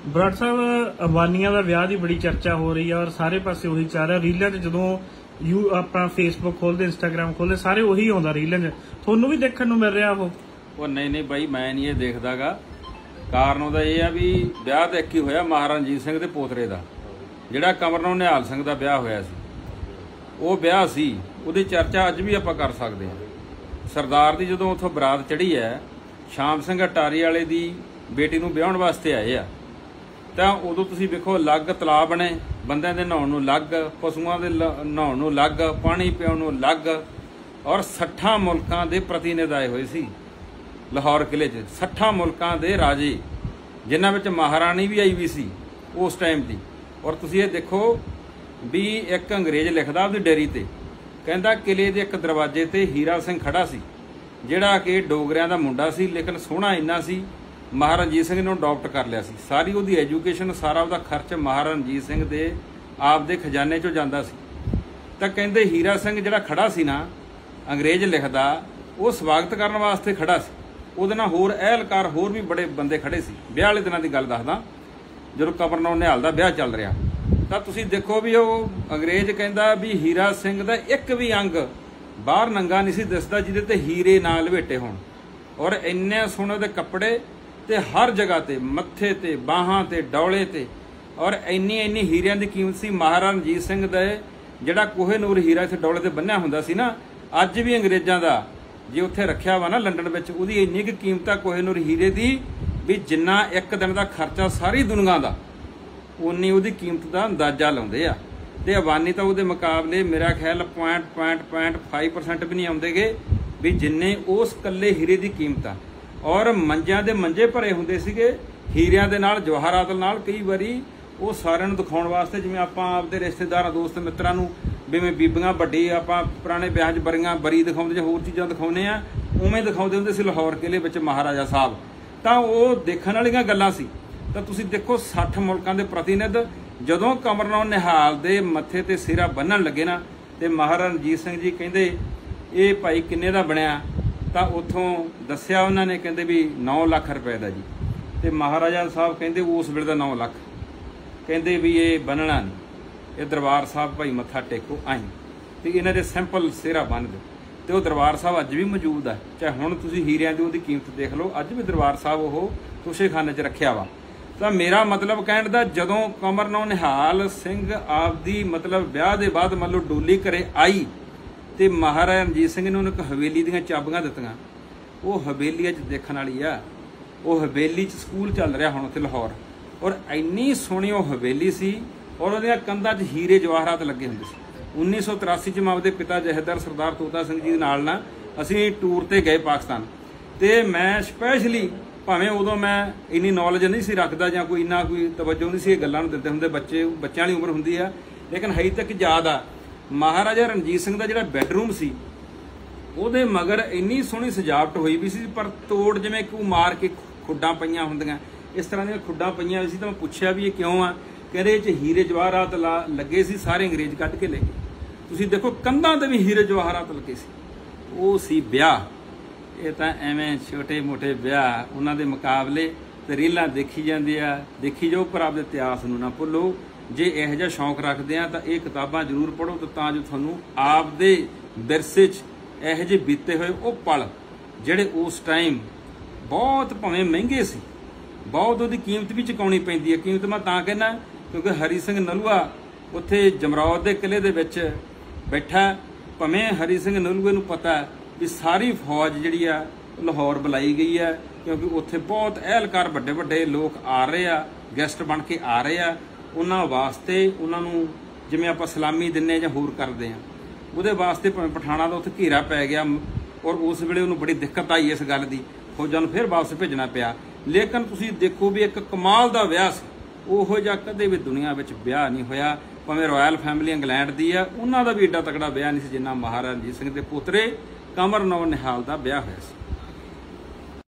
ਬਰਾੜ ਸਾਹਿਬ, ਅੰਬਾਨੀਆਂ ਦਾ ਵਿਆਹ ਦੀ ਬੜੀ ਚਰਚਾ ਹੋ ਰਹੀ ਹੈ ਔਰ ਸਾਰੇ ਪਾਸੇ ਉਹੀ ਚੱਲ ਰਿਹਾ। ਰੀਲਾਂ 'ਚ ਜਦੋਂ ਆਪਣਾ ਫੇਸਬੁੱਕ ਖੋਲਦੇ, ਇੰਸਟਾਗ੍ਰਾਮ ਖੋਲਦੇ, ਸਾਰੇ ਉਹੀ ਆਉਂਦਾ ਰੀਲਾਂ 'ਚ। ਤੁਹਾਨੂੰ ਵੀ ਦੇਖਣ ਨੂੰ ਮਿਲ ਰਿਹਾ ਉਹ? ਨਹੀਂ ਬਾਈ, ਮੈਂ ਨਹੀਂ ਇਹ ਦੇਖਦਾਗਾ। ਕਾਰਨ ਉਹਦਾ ਇਹ ਆ ਵੀ ਵਿਆਹ ਤਾਂ ਇੱਕ ਹੀ ਹੋਇਆ, ਮਹਾਰਾਜਾ ਰਣਜੀਤ ਸਿੰਘ ਦੇ ਪੋਤਰੇ ਦਾ, ਜਿਹੜਾ ਕਮਰਨੋਂ ਨਿਹਾਲ ਸਿੰਘ ਦਾ ਵਿਆਹ ਹੋਇਆ ਸੀ। ਉਹ ਵਿਆਹ ਸੀ, ਉਹਦੀ ਚਰਚਾ ਅੱਜ ਵੀ ਆਪਾਂ ਕਰ ਸਕਦੇ ਹਾਂ। ਸਰਦਾਰ ਦੀ ਜਦੋਂ ਉੱਥੋਂ ਬਰਾਤ ਚੜ੍ਹੀ ਹੈ, ਸ਼ਾਮ ਸਿੰਘ ਅਟਾਰੀ ਵਾਲੇ ਦੀ ਬੇਟੀ ਨੂੰ ਵਿਆਹਣ ਵਾਸਤੇ ਆਏ ਆ, ਤਾਂ ਉਦੋਂ ਤੁਸੀਂ ਵੇਖੋ ਅਲੱਗ ਤਲਾਬ ਬਣੇ, ਬੰਦਿਆਂ ਦੇ ਨਹਾਉਣ ਨੂੰ ਅਲੱਗ, ਪਸ਼ੂਆਂ ਦੇ ਨਹਾਉਣ ਨੂੰ ਅਲੱਗ, ਪਾਣੀ ਪਿਆਉਣ ਨੂੰ ਅਲੱਗ, ਔਰ 60 ਮੁਲਕਾਂ ਦੇ ਪ੍ਰਤੀਨਿਧ ਆਏ ਹੋਏ ਸੀ ਲਾਹੌਰ ਕਿਲੇ 'ਚ। 60 ਮੁਲਕਾਂ ਦੇ ਰਾਜੇ, ਜਿਨ੍ਹਾਂ ਵਿੱਚ ਮਹਾਰਾਣੀ ਵੀ ਆਈ ਵੀ ਸੀ ਉਸ ਟਾਈਮ ਦੀ। ਔਰ ਤੁਸੀਂ ਇਹ ਦੇਖੋ ਵੀ ਇੱਕ ਅੰਗਰੇਜ਼ ਲਿਖਦਾ ਉਹਦੀ ਡੇਰੀ ਤੇ, ਕਹਿੰਦਾ ਕਿਲੇ ਦੇ ਇੱਕ ਦਰਵਾਜ਼ੇ ਤੇ ਹੀਰਾ ਸਿੰਘ ਖੜਾ ਸੀ, ਜਿਹੜਾ ਕਿ ਡੋਗਰਿਆਂ ਦਾ ਮੁੰਡਾ ਸੀ, ਲੇਕਿਨ ਸੋਹਣਾ ਇੰਨਾ ਸੀ, ਮਹਾਰਾਜਾ ਰਣਜੀਤ ਸਿੰਘ ਨੇ ਅਡਾਪਟ ਕਰ ਲਿਆ ਸੀ। ਸਾਰੀ ਉਹਦੀ ਐਜੂਕੇਸ਼ਨ, ਸਾਰਾ ਉਹਦਾ ਖਰਚ ਮਹਾਰਾਜਾ ਰਣਜੀਤ ਸਿੰਘ ਦੇ ਆਪ ਦੇ ਖਜ਼ਾਨੇ 'ਚੋਂ ਜਾਂਦਾ ਸੀ। ਤਾਂ ਕਹਿੰਦੇ ਹੀਰਾ ਸਿੰਘ ਜਿਹੜਾ ਖੜਾ ਸੀ ਨਾ, ਅੰਗਰੇਜ਼ ਲਿਖਦਾ, ਉਹ ਸਵਾਗਤ ਕਰਨ ਵਾਸਤੇ ਖੜਾ ਸੀ। ਉਹਦੇ ਨਾਲ ਹੋਰ ਅਹਿਲਕਾਰ, ਹੋਰ ਵੀ ਬੜੇ ਬੰਦੇ ਖੜੇ ਸੀ। ਵਿਆਹ ਵਾਲੇ ਦਿਨਾਂ ਦੀ ਗੱਲ ਦੱਸਦਾ, ਜਦੋਂ ਕਮਰਨੋਂ ਨਿਹਾਲ ਦਾ ਵਿਆਹ ਚੱਲ ਰਿਹਾ, ਤਾਂ ਤੁਸੀਂ ਦੇਖੋ ਵੀ ਉਹ ਅੰਗਰੇਜ਼ ਕਹਿੰਦਾ ਵੀ ਹੀਰਾ ਸਿੰਘ ਦਾ ਇੱਕ ਵੀ ਅੰਗ ਬਾਹਰ ਨੰਗਾ ਨਹੀਂ ਸੀ ਦਿਸਦਾ ਜਿਹਦੇ ਤੇ ਹੀਰੇ ਨਾਲ ਲਪੇਟੇ ਹੋਣ। ਔਰ ਇੰਨੇ ਸੋਹਣੇ ਦੇ ਕੱਪੜੇ, ਤੇ ਹਰ ਜਗ੍ਹਾ ਤੇ, ਮੱਥੇ ਤੇ, ਬਾਹਾਂ ਤੇ, ਡੌਲੇ ਤੇ, ਔਰ ਇੰਨੀ ਹੀਰਿਆਂ ਦੀ ਕੀਮਤ ਸੀ। ਮਹਾਰਾਜਾ ਰਣਜੀਤ ਸਿੰਘ ਦਾ ਜਿਹੜਾ ਕੋਹੇ-ਨੂਰ ਹੀਰਾ ਇੱਥੇ ਡੌਲੇ ਤੇ ਬੰਨਿਆ ਹੁੰਦਾ ਸੀ ਨਾ, ਅੱਜ ਵੀ ਅੰਗਰੇਜ਼ਾਂ ਦਾ ਜੇ ਉੱਥੇ ਰੱਖਿਆ ਵਾ ਨਾ ਲੰਡਨ ਵਿੱਚ, ਉਹਦੀ ਇੰਨੀ ਕੁ ਕੀਮਤ ਆ ਕੋਹੇ-ਨੂਰ ਹੀਰੇ ਦੀ ਵੀ ਜਿੰਨਾ ਇੱਕ ਦਿਨ ਦਾ ਖਰਚਾ ਸਾਰੀ ਦੁਨੀਆ ਦਾ, ਉਨੀ ਉਹਦੀ ਕੀਮਤ ਦਾ ਅੰਦਾਜ਼ਾ ਲਾਉਂਦੇ ਆ। ਤੇ ਅਬਾਨੀ ਤਾਂ ਉਹਦੇ ਮੁਕਾਬਲੇ ਮੇਰਾ ਖਿਆਲ 0.5% ਵੀ ਨਹੀਂ ਆਉਂਦੇਗੇ ਵੀ ਜਿੰਨੇ ਉਸ ਕੱਲੇ ਹੀਰੇ ਦੀ ਕੀਮਤ ਆ। ਔਰ ਮੰਜਿਆਂ ਦੇ ਮੰਜੇ ਭਰੇ ਹੁੰਦੇ ਸੀਗੇ ਹੀਰਿਆਂ ਦੇ ਨਾਲ, ਜਵਾਹਰਾਤ ਨਾਲ। ਕਈ ਵਾਰੀ ਉਹ ਸਾਰਿਆਂ ਨੂੰ ਦਿਖਾਉਣ ਵਾਸਤੇ, ਜਿਵੇਂ ਆਪਾਂ ਆਪਦੇ ਰਿਸ਼ਤੇਦਾਰਾਂ, ਦੋਸਤ ਮਿੱਤਰਾਂ ਨੂੰ, ਜਿਵੇਂ ਬੀਬੀਆਂ ਵੱਡੀ ਆਪਾਂ ਪੁਰਾਣੇ ਵਿਆਹ 'ਚ ਬਰੀ ਦਿਖਾਉਂਦੇ ਜਾਂ ਹੋਰ ਚੀਜ਼ਾਂ ਦਿਖਾਉਂਦੇ ਆ, ਉਵੇਂ ਦਿਖਾਉਂਦੇ ਹੁੰਦੇ ਸੀ ਲਾਹੌਰ ਕਿਲੇ ਵਿੱਚ ਮਹਾਰਾਜਾ ਸਾਹਿਬ। ਤਾਂ ਉਹ ਦੇਖਣ ਵਾਲੀਆਂ ਗੱਲਾਂ ਸੀ। ਤਾਂ ਤੁਸੀਂ ਦੇਖੋ 60 ਮੁਲਕਾਂ ਦੇ ਪ੍ਰਤੀਨਿਧ ਜਦੋਂ ਕਮਰਨੋਂ ਨਿਹਾਲ ਦੇ ਮੱਥੇ ਤੇ ਸਿਰਾ ਬੰਨਣ ਲੱਗੇ ਨਾ, ਤੇ ਮਹਾਰਾਜਾ ਰਣਜੀਤ ਸਿੰਘ ਜੀ ਕਹਿੰਦੇ ਇਹ ਭਾਈ ਕਿੰਨੇ ਦਾ ਬਣਿਆ? ਤਾਂ ਉੱਥੋਂ ਦੱਸਿਆ ਉਹਨਾਂ ਨੇ, ਕਹਿੰਦੇ ਵੀ 9 ਲੱਖ ਰੁਪਏ ਦਾ ਜੀ। ਤੇ ਮਹਾਰਾਜਾ ਸਾਹਿਬ ਕਹਿੰਦੇ ਉਸ ਵੇਲੇ ਦਾ 9 ਲੱਖ, ਕਹਿੰਦੇ ਵੀ ਇਹ ਬਣਨਾ ਨਹੀਂ, ਇਹ ਦਰਬਾਰ ਸਾਹਿਬ ਭਾਈ ਮੱਥਾ ਟੇਕੋ ਆਈ, ਤੇ ਇਹਨਾਂ ਦੇ ਸਿੰਪਲ ਸਿਹਰਾ ਬੰਨ ਦਿਓ। ਤੇ ਉਹ ਦਰਬਾਰ ਸਾਹਿਬ ਅੱਜ ਵੀ ਮੌਜੂਦ ਹੈ। ਚਾਹੇ ਹੁਣ ਤੁਸੀਂ ਹੀਰਿਆਂ ਦੀ ਉਹਦੀ ਕੀਮਤ ਦੇਖ ਲਓ, ਅੱਜ ਵੀ ਦਰਬਾਰ ਸਾਹਿਬ ਉਹ ਤੋਸ਼ੇਖਾਨੇ 'ਚ ਰੱਖਿਆ ਵਾ। ਤਾਂ ਮੇਰਾ ਮਤਲਬ ਕਹਿਣ ਦਾ, ਜਦੋਂ ਕਮਰਨੋਂ ਨਿਹਾਲ ਸਿੰਘ ਆਪਦੀ ਮਤਲਬ ਵਿਆਹ ਦੇ ਬਾਅਦ ਮੰਨ ਲਓ ਡੋਲੀ ਘਰੇ ਆਈ, ਤੇ ਮਹਾਰਾਜਾ ਰਣਜੀਤ ਸਿੰਘ ਨੇ ਉਹਨੂੰ ਇੱਕ ਹਵੇਲੀ ਦੀਆਂ ਚਾਬੀਆਂ ਦਿੱਤੀਆਂ। ਉਹ ਹਵੇਲੀ ਅੱਜ ਦੇਖਣ ਵਾਲੀ ਆ। ਉਹ ਹਵੇਲੀ 'ਚ ਸਕੂਲ ਚੱਲ ਰਿਹਾ ਹੁਣ ਉੱਥੇ ਲਾਹੌਰ, ਔਰ ਇੰਨੀ ਸੋਹਣੀ ਉਹ ਹਵੇਲੀ ਸੀ, ਔਰ ਉਹਦੀਆਂ ਕੰਧਾਂ 'ਚ ਹੀਰੇ ਜਵਾਹਰਾਤ ਲੱਗੇ ਹੁੰਦੇ ਸੀ। 1983 'ਚ ਮੈਂ ਆਪਦੇ ਪਿਤਾ ਜਥੇਦਾਰ ਸਰਦਾਰ ਤੋਤਾ ਸਿੰਘ ਜੀ ਦੇ ਨਾਲ ਨਾ ਅਸੀਂ ਟੂਰ ਤੇ ਗਏ ਪਾਕਿਸਤਾਨ, ਤੇ ਮੈਂ ਸਪੈਸ਼ਲੀ, ਭਾਵੇਂ ਉਦੋਂ ਮੈਂ ਇੰਨੀ ਨੌਲੇਜ ਨਹੀਂ ਸੀ ਰੱਖਦਾ ਜਾਂ ਕੋਈ ਇੰਨਾ ਕੋਈ ਤਵੱਜੋ ਨਹੀਂ ਸੀ ਇਹ ਗੱਲਾਂ ਨੂੰ ਦਿੰਦੇ ਹੁੰਦੇ, ਬੱਚਿਆਂ ਵਾਲੀ ਉਮਰ ਹੁੰਦੀ ਆ, ਲੇਕਿਨ ਹਜੇ ਤੱਕ ਯਾਦ ਆ ਮਹਾਰਾਜਾ ਰਣਜੀਤ ਸਿੰਘ ਦਾ ਜਿਹੜਾ ਬੈਡਰੂਮ ਸੀ, ਉਹਦੇ ਮਗਰ ਇੰਨੀ ਸੋਹਣੀ ਸਜਾਵਟ ਹੋਈ ਵੀ ਸੀ, ਪਰ ਤੋੜ ਜਿਵੇਂ ਕਿ ਮਾਰ ਕੇ ਖੁੱਡਾਂ ਪਈਆਂ ਹੁੰਦੀਆਂ, ਇਸ ਤਰ੍ਹਾਂ ਦੀਆਂ ਖੁੱਡਾਂ ਪਈਆਂ ਹੋਈ ਸੀ। ਤਾਂ ਮੈਂ ਪੁੱਛਿਆ ਵੀ ਇਹ ਕਿਉਂ ਆ? ਕਹਿੰਦੇ ਇਹ 'ਚ ਹੀਰੇ ਜਵਾਹਰਾਤ ਲੱਗੇ ਸੀ, ਸਾਰੇ ਅੰਗਰੇਜ਼ ਕੱਢ ਕੇ ਲੈ ਗਏ। ਤੁਸੀਂ ਦੇਖੋ ਕੰਧਾਂ ਤੇ ਵੀ ਹੀਰੇ ਜਵਾਹਰਾਤ ਲੱਗੇ ਸੀ। ਉਹ ਸੀ ਵਿਆਹ। ਇਹ ਤਾਂ ਐਵੇਂ ਛੋਟੇ ਮੋਟੇ ਵਿਆਹ ਉਹਨਾਂ ਦੇ ਮੁਕਾਬਲੇ। ਤੇ ਰੀਲਾਂ ਦੇਖੀ ਜਾਂਦੀ ਆ, ਦੇਖੀ ਜਾਓ, ਪਰ ਆਪਦੇ ਇਤਿਹਾਸ ਨੂੰ ਨਾ ਭੁੱਲੋ। ਜੇ ਇਹੋ ਜਿਹਾ ਸ਼ੌਂਕ ਰੱਖਦੇ ਆ ਤਾਂ ਇਹ ਕਿਤਾਬਾਂ ਜ਼ਰੂਰ ਪੜ੍ਹੋ, ਤਾਂ ਜੋ ਤੁਹਾਨੂੰ ਆਪਦੇ ਵਿਰਸੇ 'ਚ ਇਹੋ ਜਿਹੇ ਬੀਤੇ ਹੋਏ ਉਹ ਪਲ, ਜਿਹੜੇ ਉਸ ਟਾਈਮ ਬਹੁਤ ਭਾਵੇਂ ਮਹਿੰਗੇ ਸੀ, ਬਹੁਤ ਉਹਦੀ ਕੀਮਤ ਵੀ ਚੁਕਾਉਣੀ ਪੈਂਦੀ ਹੈ। ਕੀਮਤ ਮੈਂ ਤਾਂ ਕਹਿੰਦਾ ਕਿਉਂਕਿ ਹਰੀ ਸਿੰਘ ਨਲੂਆ ਉੱਥੇ ਜਮਰੌਦ ਦੇ ਕਿਲੇ ਦੇ ਵਿੱਚ ਬੈਠਾ, ਭਾਵੇਂ ਹਰੀ ਸਿੰਘ ਨਲੂਏ ਨੂੰ ਪਤਾ ਵੀ ਸਾਰੀ ਫੌਜ ਜਿਹੜੀ ਆ ਲਾਹੌਰ ਬੁਲਾਈ ਗਈ ਹੈ, ਕਿਉਂਕਿ ਉੱਥੇ ਬਹੁਤ ਅਹਿਲਕਾਰ, ਵੱਡੇ ਵੱਡੇ ਲੋਕ ਆ ਰਹੇ ਆ, ਗੈਸਟ ਬਣ ਕੇ ਆ ਰਹੇ ਆ। ਉਹਨਾਂ ਵਾਸਤੇ ਉਹਨਾਂ ਨੂੰ ਜਿਵੇਂ ਆਪਾਂ ਸਲਾਮੀ ਦਿੰਦੇ ਜਾਂ ਹੋਰ ਕਰਦੇ ਆ, ਉਹਦੇ ਵਾਸਤੇ ਭਾਵੇਂ ਪਠਾਣਾ ਦਾ ਉੱਥੇ ਘੇਰਾ ਪੈ ਗਿਆ, ਔਰ ਉਸ ਵੇਲੇ ਉਹਨੂੰ ਬੜੀ ਦਿੱਕਤ ਆਈ ਇਸ ਗੱਲ ਦੀ, ਫੌਜਾਂ ਨੂੰ ਫਿਰ ਵਾਪਸ ਭੇਜਣਾ ਪਿਆ। ਲੇਕਿਨ ਤੁਸੀਂ ਦੇਖੋ ਵੀ ਇੱਕ ਕਮਾਲ ਦਾ ਵਿਆਹ ਸੀ। ਉਹੋ ਜਿਹਾ ਕਦੇ ਵੀ ਦੁਨੀਆ ਵਿੱਚ ਵਿਆਹ ਨਹੀਂ ਹੋਇਆ। ਭਾਵੇਂ ਰਾਇਲ ਫੈਮਿਲੀ ਇੰਗਲੈਂਡ ਦੀ ਆ, ਉਹਨਾਂ ਦਾ ਵੀ ਏਡਾ ਤਕੜਾ ਵਿਆਹ ਨਹੀਂ ਸੀ ਜਿੰਨਾ ਮਹਾਰਾਜਾ ਰਣਜੀਤ ਸਿੰਘ ਦੇ ਪੋਤਰੇ ਕਮਰਨੋਂ ਨਿਹਾਲ ਦਾ ਵਿਆਹ ਹੋਇਆ ਸੀ।